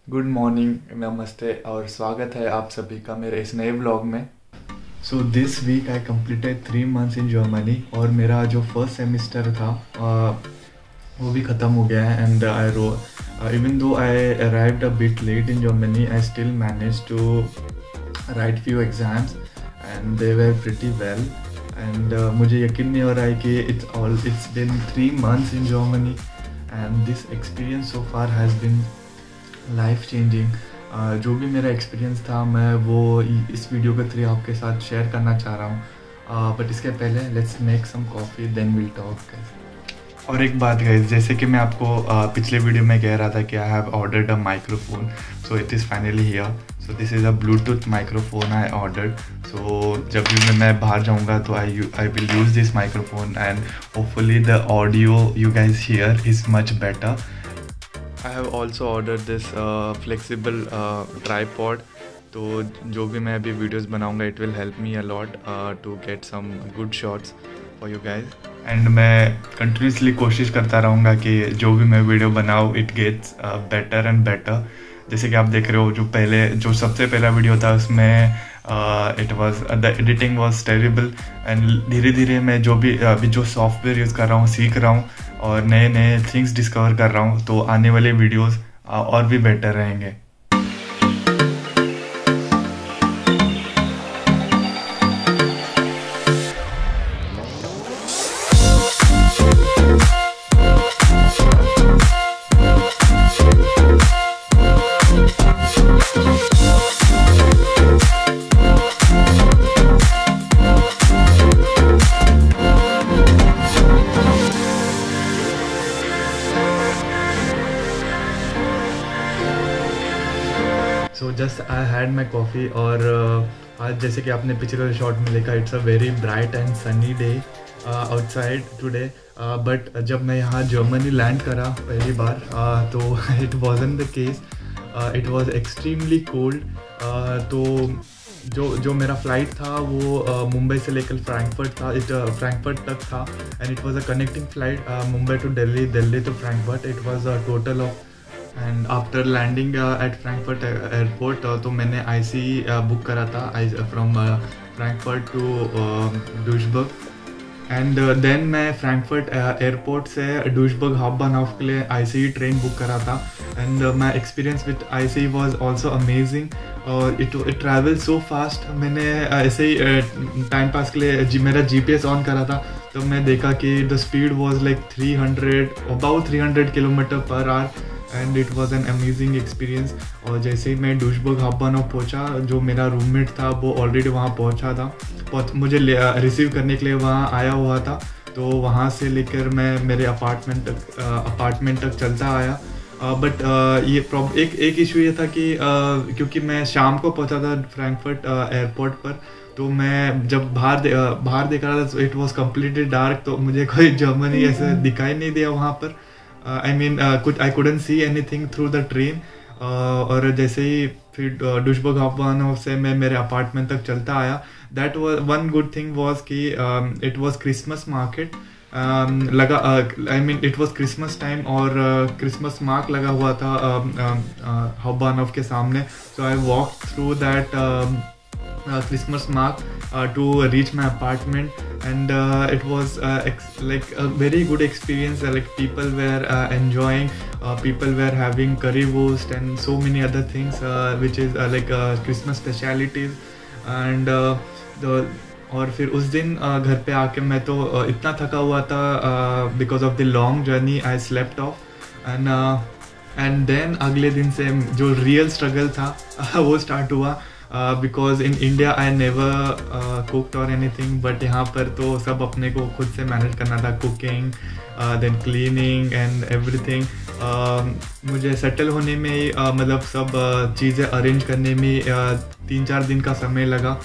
Good morning, नमस्ते और स्वागत है आप सभी का मेरे इस नए व्लॉग में। So this week I completed 3 months in Germany और मेरा जो फर्स्ट सेमिस्टर था वो भी ख़त्म हो गया है। And I wrote even though I arrived a bit late in Germany, I still manage to write few exams and they were pretty well. And मुझे यकीन नहीं हो रहा है कि it's been 3 months in Germany and this experience so far has been life changing. जो भी मेरा एक्सपीरियंस था मैं वो इस वीडियो के थ्रू आपके साथ शेयर करना चाह रहा हूँ। बट इसके पहले let's make some coffee then will talk guys. और एक बात गाइस, जैसे कि मैं आपको पिछले वीडियो में कह रहा था कि I have ordered a microphone, so it is finally here. So this is a Bluetooth microphone I ordered. So जब भी मैं बाहर जाऊँगा तो I will use this microphone and hopefully the audio you guys hear is much better. I have also ordered this flexible tripod, तो जो भी मैं अभी वीडियोस बनाऊंगा it will help me a lot to get some good shots for you guys। And मैं continuously कोशिश करता रहूँगा कि जो भी मैं वीडियो बनाऊँ it gets better and better। जैसे कि आप देख रहे हो जो सबसे पहला वीडियो था उसमें it was the editing was terrible. And धीरे धीरे मैं अभी जो सॉफ्टवेयर यूज़ कर रहा हूँ सीख रहा हूँ और नए नए थिंग्स डिस्कवर कर रहा हूँ, तो आने वाले वीडियोस और भी बेटर रहेंगे। So just I had my coffee और आज जैसे कि आपने पिछले शॉट में देखा it's a very bright and sunny day outside today. But जब मैं यहाँ जर्मनी लैंड करा पहली बार तो it wasn't the case, it was extremely cold. तो जो मेरा फ़्लाइट था वो मुंबई से लेकर फ्रैंकफर्ट तक था and it was a connecting flight Mumbai to Delhi to Frankfurt. It was a total of and after landing at Frankfurt airport तो मैंने IC बुक करा था from Frankfurt to Duisburg. And then मैं फ्रैंकफर्ट एयरपोर्ट से Duisburg हाउबबानहोफ के लिए ICE train book करा था। And my experience with ICE was also amazing और इट ट्रैवल सो फास्ट। मैंने ऐसे ही टाइम पास के लिए मेरा GPS ऑन करा था तो मैं देखा कि the speed was like 300 kilometre per hour and it was an amazing experience. और जैसे ही मैं डूइसबर्ग हाउबबानहोफ पहुँचा, जो मेरा रूममेट था वो ऑलरेडी वहाँ पहुँचा था, मुझे रिसीव करने के लिए वहाँ आया हुआ था। तो वहाँ से लेकर मैं मेरे अपार्टमेंट तक चलता आया। बट ये एक इशू ये था कि क्योंकि मैं शाम को पहुँचा था फ्रैंकफर्ट एयरपोर्ट पर, तो मैं जब बाहर देख रहा था तो इट वॉज कम्प्लीटली डार्क, तो मुझे कोई जर्मनी ऐसे दिखाई नहीं दिया वहाँ पर। I couldn't see anything through the train। और जैसे ही फिर डूइसबर्ग हाउबबानहोफ से मैं मेरे अपार्टमेंट तक चलता आया, that was one good thing was कि इट वॉज क्रिसमस मार्केट लगा। इट वॉज क्रिसमस टाइम और क्रिसमस मार्क लगा हुआ था हाउबबानहोफ के सामने। So I walk through that Christmas mark to reach my apartment and it was like a very good experience. Like people were enjoying, people were having currywurst and so many other things which is like Christmas specialities and और फिर उस दिन घर पे आके मैं तो इतना थका हुआ था because of the long journey I slept off and then अगले दिन से जो रियल स्ट्रगल था वो स्टार्ट हुआ। Because in India I never cooked और एनीथिंग, बट यहाँ पर तो सब अपने को खुद से मैनेज करना था, cooking then cleaning and everything. मुझे सेटल होने में मतलब सब चीज़ें अरेंज करने में 3-4 दिन का समय लगा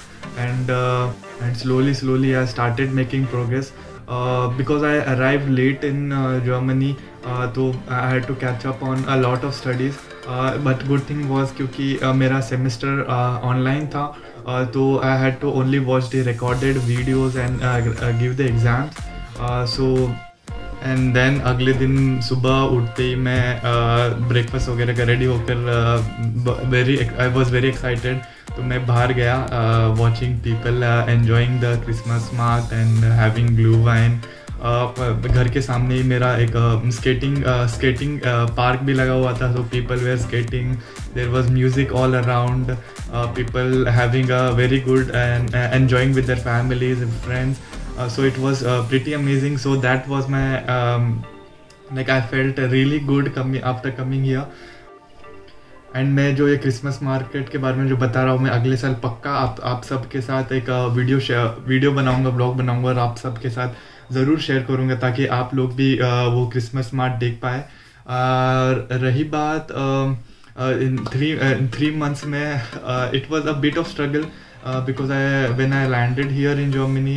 and slowly I started making progress because I arrived late in Germany, तो I had to catch up on a lot of studies। but good thing was क्योंकि मेरा semester online था, तो I had to only watch the recorded videos and give the exams। so and then अगले दिन सुबह उठते ही मैं breakfast वगैरह का रेडी होकर आई वॉज वेरी एक्साइटेड, तो मैं बाहर गया watching people enjoying the Christmas market and having glue wine. घर के सामने ही मेरा एक स्केटिंग पार्क भी लगा हुआ था, so people were skating, there was music all around, people having a very good and enjoying with their families and friends, so it was pretty amazing. So that was my like I felt really good after coming here. And मैं जो ये Christmas market के बारे में जो बता रहा हूँ, मैं अगले साल पक्का आप सबके साथ एक वीडियो बनाऊंगा, ब्लॉग बनाऊंगा और आप सबके साथ ज़रूर शेयर करूँगा ताकि आप लोग भी वो क्रिसमस मार्केट देख पाए। रही बात इन 3 months में, it was a bit of struggle because when I landed here in Germany,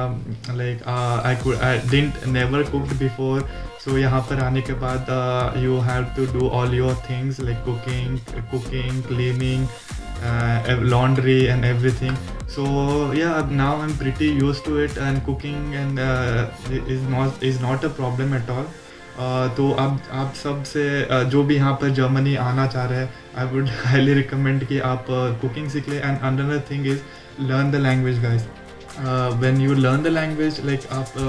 I didn't never cooked before, so यहाँ पर आने के बाद you have to do all your things like cooking, cleaning, laundry and everything. So yeah, now I'm pretty used to it, and cooking and is not a problem at all. तो अब आप सब से जो भी यहाँ पर जर्मनी आना चाह रहे हैं, आई वुड हाईली रिकमेंड कि आप कुकिंग सीख लें। And another thing is learn the language guys. When you learn the language, like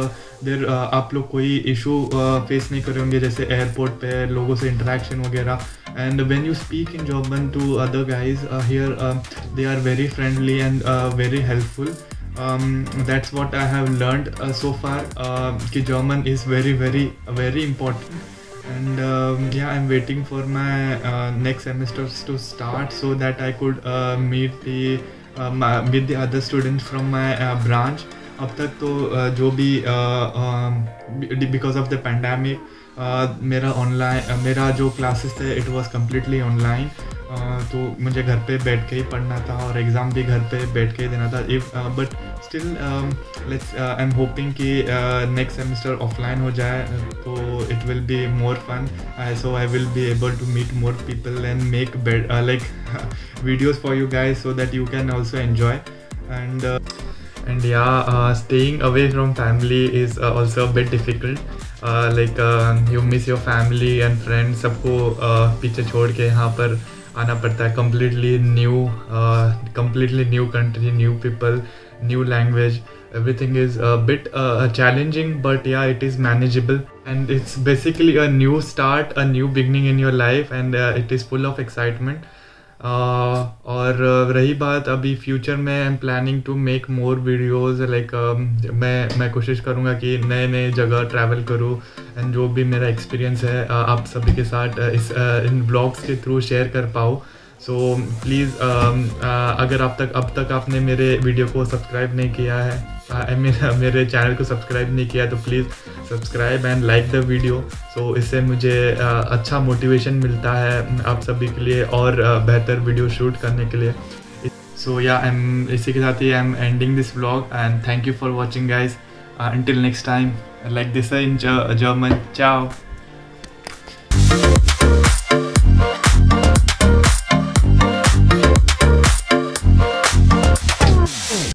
आप लोग कोई इशू फेस नहीं कर होंगे जैसे एयरपोर्ट पे लोगों से इंटरेक्शन वगैरह। And when you speak in German to other guys here, they are very friendly and very helpful. That's what I have learned so far. कि German is very important, and yeah, I'm waiting for my next semesters to start so that I could meet the other students from my branch. अब तक तो जो भी because of the pandemic मेरा जो classes थे it was completely online. तो मुझे घर पे बैठ के ही पढ़ना था और एग्ज़ाम भी घर पे बैठ के ही देना था। But still I am hoping कि नेक्स्ट सेमेस्टर ऑफलाइन हो जाए तो it will be more fun, so I will be able to meet more people and make like videos for you guys so that you can also enjoy. And yeah, staying away from family is also a bit difficult. You miss your family and friends, सबको पीछे छोड़ के यहाँ पर आना पड़ता है. completely new country, new people, new language. Everything is a bit challenging, but yeah, it is manageable, and it's basically a new start, a new beginning in your life, and it is full of excitement. और रही बात अभी future में, I am planning to make more videos. Like मैं कोशिश करूँगा कि नए जगह ट्रैवल करूँ, एंड जो भी मेरा एक्सपीरियंस है आप सभी के साथ इन ब्लॉग्स के थ्रू शेयर कर पाऊँ. सो प्लीज़ अगर अब तक आपने मेरे वीडियो को सब्सक्राइब नहीं किया है, मेरे चैनल को सब्सक्राइब नहीं किया, तो please subscribe and like the video. So इससे मुझे अच्छा मोटिवेशन मिलता है आप सभी के लिए और बेहतर वीडियो शूट करने के लिए. सो या इसी के साथ ही I am ending this vlog, and thank you for watching guys. Until next time, like this in German. चाओ.